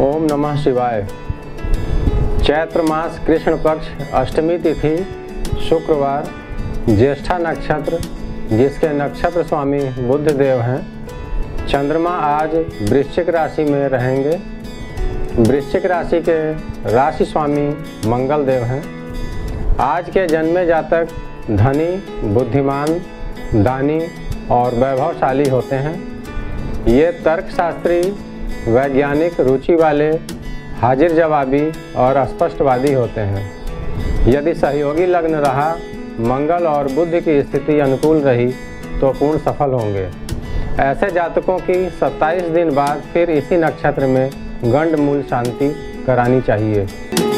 ओम नमः शिवाय। चैत्र मास कृष्ण पक्ष अष्टमी तिथि शुक्रवार, ज्येष्ठा नक्षत्र, जिसके नक्षत्र स्वामी बुध देव हैं। चंद्रमा आज वृश्चिक राशि में रहेंगे। वृश्चिक राशि के राशि स्वामी मंगल देव हैं। आज के जन्मे जातक धनी, बुद्धिमान, दानी और वैभवशाली होते हैं। ये तर्कशास्त्री, वैज्ञानिक रुचि वाले, हाजिर जवाबी और स्पष्टवादी होते हैं। यदि सहयोगी लग्न रहा, मंगल और बुध की स्थिति अनुकूल रही तो पूर्ण सफल होंगे। ऐसे जातकों की 27 दिन बाद फिर इसी नक्षत्र में गंड मूल शांति करानी चाहिए।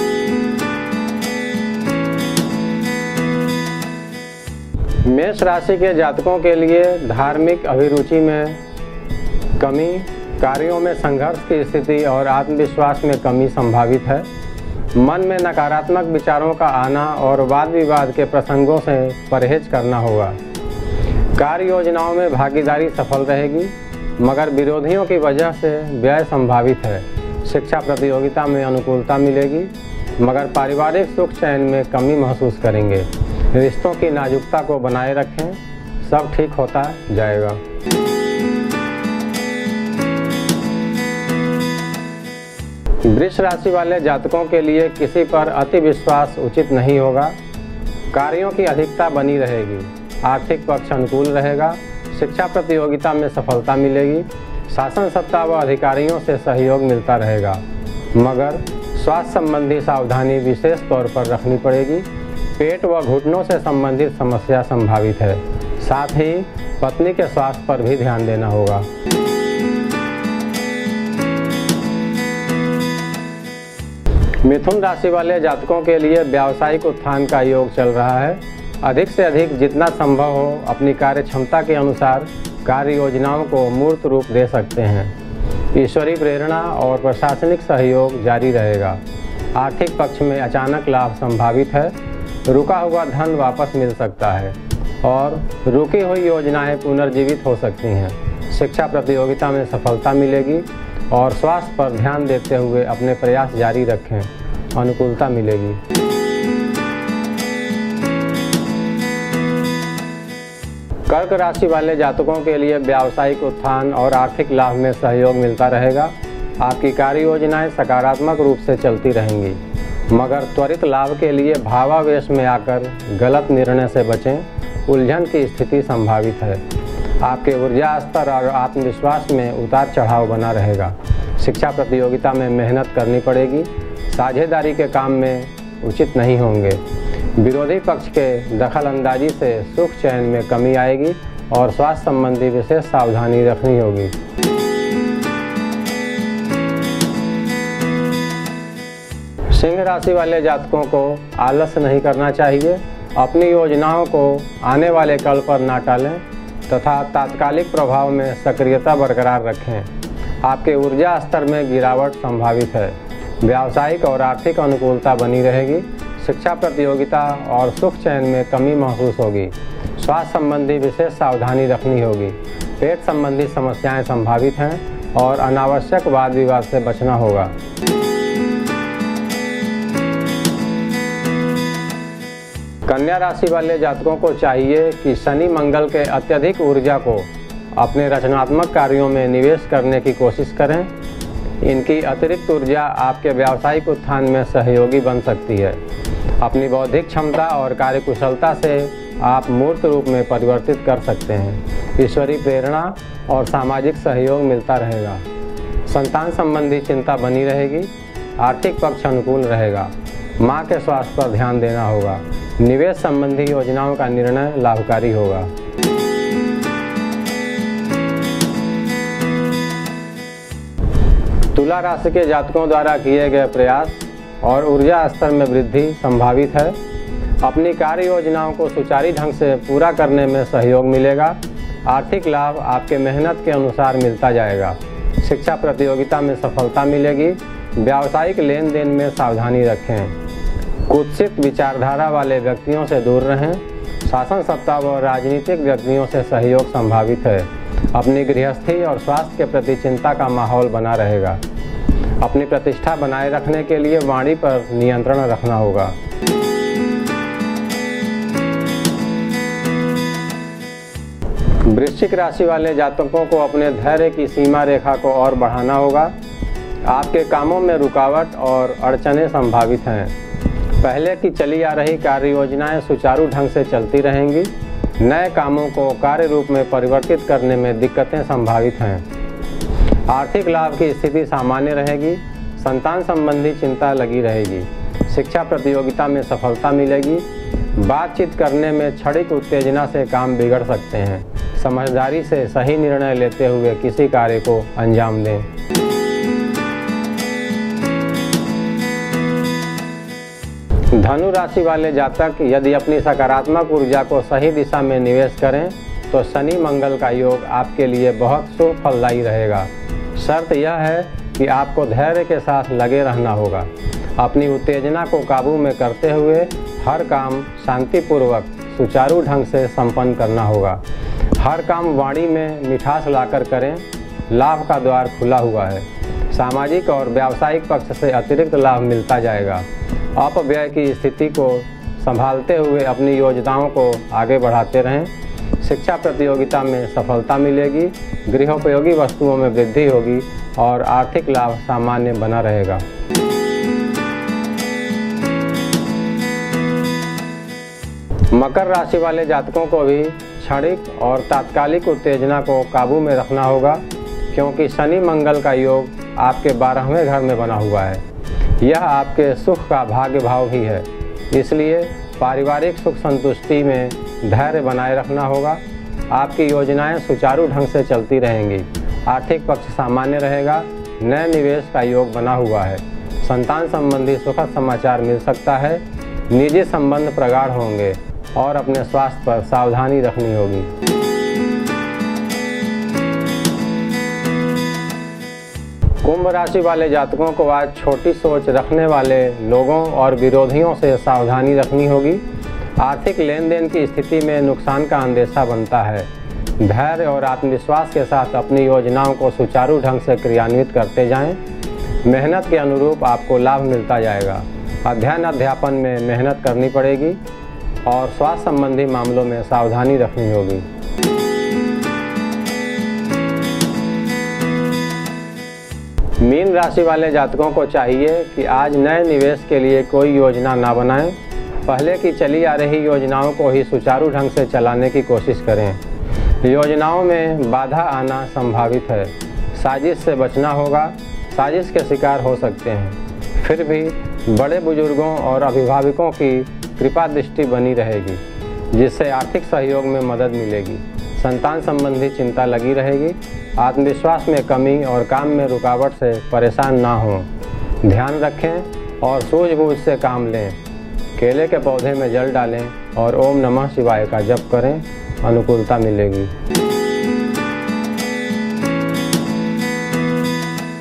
मेष राशि के जातकों के लिए धार्मिक अभिरुचि में कमी, कार्यों में संघर्ष की स्थिति और आत्मविश्वास में कमी संभावित है। मन में नकारात्मक विचारों का आना और वाद विवाद के प्रसंगों से परहेज करना होगा। कार्य योजनाओं में भागीदारी सफल रहेगी, मगर विरोधियों की वजह से व्यय संभावित है। शिक्षा प्रतियोगिता में अनुकूलता मिलेगी, मगर पारिवारिक सुख चैन में कमी महसूस करेंगे। रिश्तों की नाजुकता को बनाए रखें, सब ठीक होता जाएगा। वृष राशि वाले जातकों के लिए किसी पर अति विश्वास उचित नहीं होगा। कार्यों की अधिकता बनी रहेगी। आर्थिक पक्ष अनुकूल रहेगा। शिक्षा प्रतियोगिता में सफलता मिलेगी। शासन सत्ता व अधिकारियों से सहयोग मिलता रहेगा, मगर स्वास्थ्य संबंधी सावधानी विशेष तौर पर रखनी पड़ेगी। पेट व घुटनों से संबंधित समस्या संभावित है। साथ ही पत्नी के स्वास्थ्य पर भी ध्यान देना होगा। मिथुन राशि वाले जातकों के लिए व्यावसायिक उत्थान का योग चल रहा है। अधिक से अधिक जितना संभव हो अपनी कार्य क्षमता के अनुसार कार्य योजनाओं को मूर्त रूप दे सकते हैं। ईश्वरीय प्रेरणा और प्रशासनिक सहयोग जारी रहेगा। आर्थिक पक्ष में अचानक लाभ संभावित है। रुका हुआ धन वापस मिल सकता है और रुकी हुई योजनाएं पुनर्जीवित हो सकती हैं। शिक्षा प्रतियोगिता में सफलता मिलेगी और स्वास्थ्य पर ध्यान देते हुए अपने प्रयास जारी रखें, अनुकूलता मिलेगी। कर्क राशि वाले जातकों के लिए व्यावसायिक उत्थान और आर्थिक लाभ में सहयोग मिलता रहेगा। आपकी कार्य योजनाएं सकारात्मक रूप से चलती रहेंगी, मगर त्वरित लाभ के लिए भावावेश में आकर गलत निर्णय से बचें। उलझन की स्थिति संभावित है। आपके ऊर्जा स्तर और आत्मविश्वास में उतार चढ़ाव बना रहेगा। शिक्षा प्रतियोगिता में मेहनत करनी पड़ेगी। साझेदारी के काम में उचित नहीं होंगे। विरोधी पक्ष के दखल अंदाजी से सुख चैन में कमी आएगी और स्वास्थ्य संबंधी विशेष सावधानी रखनी होगी। सिंह राशि वाले जातकों को आलस्य नहीं करना चाहिए। अपनी योजनाओं को आने वाले कल पर ना टालें तथा तात्कालिक प्रभाव में सक्रियता बरकरार रखें। आपके ऊर्जा स्तर में गिरावट संभावित है। व्यावसायिक और आर्थिक अनुकूलता बनी रहेगी। शिक्षा प्रतियोगिता और सुख चैन में कमी महसूस होगी। स्वास्थ्य संबंधी विशेष सावधानी रखनी होगी। पेट संबंधी समस्याएं संभावित हैं और अनावश्यक वाद विवाद से बचना होगा। कन्या राशि वाले जातकों को चाहिए कि शनि मंगल के अत्यधिक ऊर्जा को अपने रचनात्मक कार्यों में निवेश करने की कोशिश करें। इनकी अतिरिक्त ऊर्जा आपके व्यावसायिक उत्थान में सहयोगी बन सकती है। अपनी बौद्धिक क्षमता और कार्यकुशलता से आप मूर्त रूप में परिवर्तित कर सकते हैं। ईश्वरीय प्रेरणा और सामाजिक सहयोग मिलता रहेगा। संतान संबंधी चिंता बनी रहेगी। आर्थिक पक्ष अनुकूल रहेगा। माँ के स्वास्थ्य पर ध्यान देना होगा। निवेश संबंधी योजनाओं का निर्णय लाभकारी होगा। तुला राशि के जातकों द्वारा किए गए प्रयास और ऊर्जा स्तर में वृद्धि संभावित है। अपनी कार्य योजनाओं को सुचारू ढंग से पूरा करने में सहयोग मिलेगा। आर्थिक लाभ आपके मेहनत के अनुसार मिलता जाएगा। शिक्षा प्रतियोगिता में सफलता मिलेगी। व्यावसायिक लेन देन में सावधानी रखें। कुत्सित विचारधारा वाले व्यक्तियों से दूर रहें। शासन सत्ता व राजनीतिक व्यक्तियों से सहयोग संभावित है। अपनी गृहस्थी और स्वास्थ्य के प्रति चिंता का माहौल बना रहेगा। अपनी प्रतिष्ठा बनाए रखने के लिए वाणी पर नियंत्रण रखना होगा। वृश्चिक राशि वाले जातकों को अपने धैर्य की सीमा रेखा को और बढ़ाना होगा। आपके कामों में रुकावट और अड़चनें संभावित हैं। पहले की चली आ रही कार्य योजनाएं सुचारू ढंग से चलती रहेंगी। नए कामों को कार्य रूप में परिवर्तित करने में दिक्कतें संभावित हैं। आर्थिक लाभ की स्थिति सामान्य रहेगी। संतान संबंधी चिंता लगी रहेगी। शिक्षा प्रतियोगिता में सफलता मिलेगी। बातचीत करने में क्षणिक उत्तेजना से काम बिगड़ सकते हैं। समझदारी से सही निर्णय लेते हुए किसी कार्य को अंजाम दें। धनु राशि वाले जातक यदि अपनी सकारात्मक ऊर्जा को सही दिशा में निवेश करें तो शनि मंगल का योग आपके लिए बहुत शुभ फलदायी रहेगा। शर्त यह है कि आपको धैर्य के साथ लगे रहना होगा। अपनी उत्तेजना को काबू में करते हुए हर काम शांतिपूर्वक सुचारू ढंग से संपन्न करना होगा। हर काम वाणी में मिठास लाकर करें। लाभ का द्वार खुला हुआ है। सामाजिक और व्यावसायिक पक्ष से अतिरिक्त लाभ मिलता जाएगा। अपव्यय की स्थिति को संभालते हुए अपनी योजनाओं को आगे बढ़ाते रहें। शिक्षा प्रतियोगिता में सफलता मिलेगी। गृहोपयोगी वस्तुओं में वृद्धि होगी और आर्थिक लाभ सामान्य बना रहेगा। मकर राशि वाले जातकों को भी क्षणिक और तात्कालिक उत्तेजना को काबू में रखना होगा, क्योंकि शनि मंगल का योग आपके 12वें घर में बना हुआ है। यह आपके सुख का भाग्य भाव भी है। इसलिए पारिवारिक सुख संतुष्टि में धैर्य बनाए रखना होगा। आपकी योजनाएं सुचारू ढंग से चलती रहेंगी। आर्थिक पक्ष सामान्य रहेगा। नए निवेश का योग बना हुआ है। संतान संबंधी सुखद समाचार मिल सकता है। निजी संबंध प्रगाढ़ होंगे और अपने स्वास्थ्य पर सावधानी रखनी होगी। कुंभ राशि वाले जातकों को आज छोटी सोच रखने वाले लोगों और विरोधियों से सावधानी रखनी होगी। आर्थिक लेन देन की स्थिति में नुकसान का अंदेशा बनता है। धैर्य और आत्मविश्वास के साथ अपनी योजनाओं को सुचारू ढंग से क्रियान्वित करते जाएं। मेहनत के अनुरूप आपको लाभ मिलता जाएगा। अध्ययन अध्यापन में मेहनत करनी पड़ेगी और स्वास्थ्य संबंधी मामलों में सावधानी रखनी होगी। मीन राशि वाले जातकों को चाहिए कि आज नए निवेश के लिए कोई योजना ना बनाएं। पहले की चली आ रही योजनाओं को ही सुचारू ढंग से चलाने की कोशिश करें। योजनाओं में बाधा आना संभावित है। साजिश से बचना होगा। साजिश के शिकार हो सकते हैं। फिर भी बड़े बुजुर्गों और अभिभावकों की कृपा दृष्टि बनी रहेगी, जिससे आर्थिक सहयोग में मदद मिलेगी। संतान संबंधी चिंता लगी रहेगी। आत्मविश्वास में कमी और काम में रुकावट से परेशान ना हों। ध्यान रखें और सूझबूझ से काम लें। केले के पौधे में जल डालें और ओम नमः शिवाय का जप करें। अनुकूलता मिलेगी।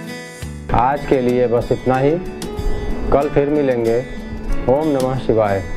आज के लिए बस इतना ही। कल फिर मिलेंगे। ओम नमः शिवाय।